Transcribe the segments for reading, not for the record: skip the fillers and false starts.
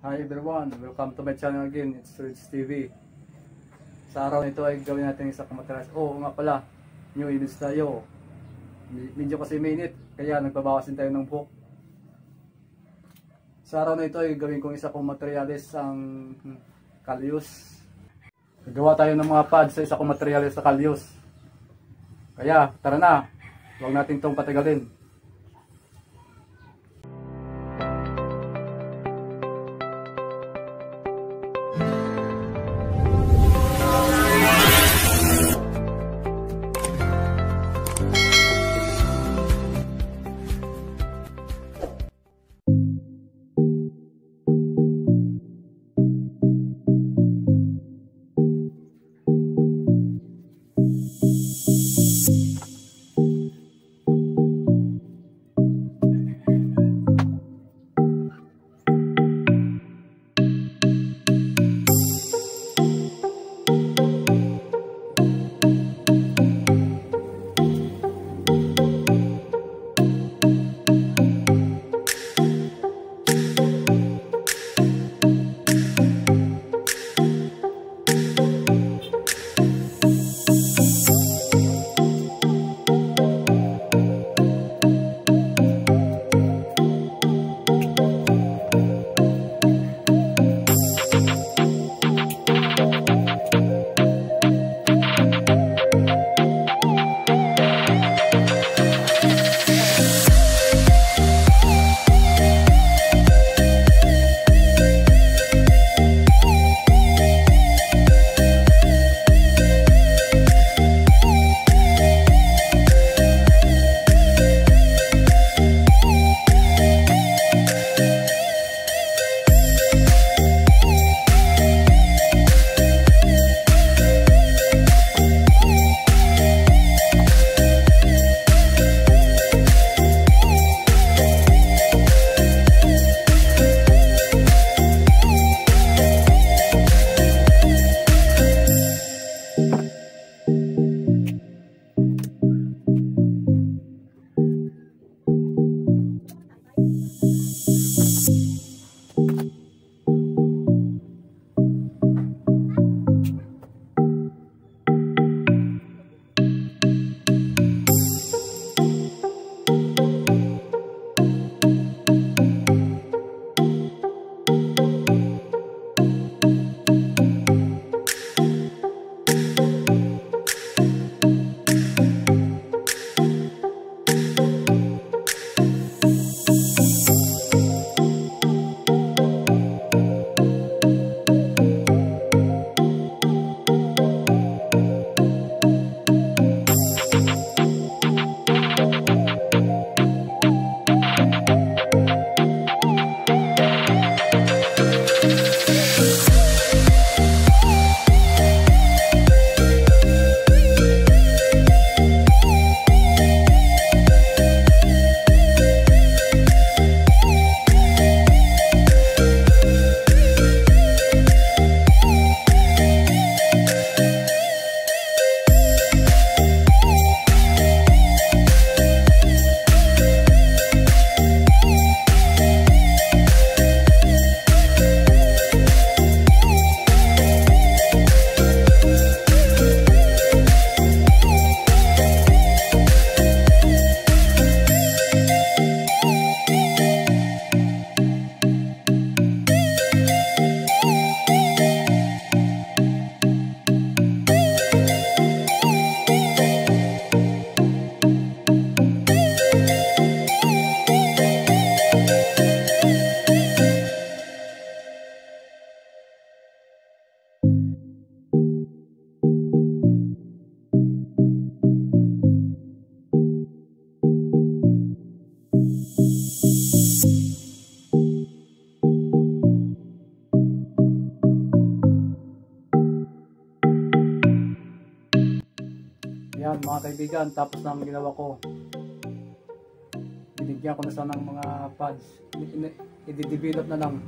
Hi everyone, welcome to my channel again, it's Rich TV. Sa araw nito ay gawin natin isang materials. Nga pala, new image tayo. Medyo kasi minute, kaya nagbabawasin tayo ng buhok. Sa araw na ito ay gawin kong isa kong materials ang kalyus. Gagawa tayo ng mga pads sa isa kong materials sa kalyus. Kaya tara na, huwag natin itong patagalin. Yan mga kaibigan, tapos na ang ginawa ko. Binigyan ko na sana ng mga pads. I-develop na lang.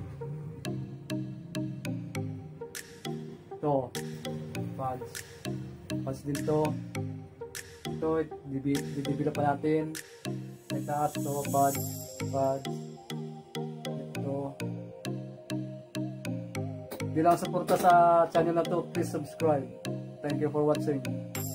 Ito, pads. Pads din to. Ito, i-develop pa natin. May taas to, pads. Ito. bilang suporta sa channel na to, please subscribe. Thank you for watching.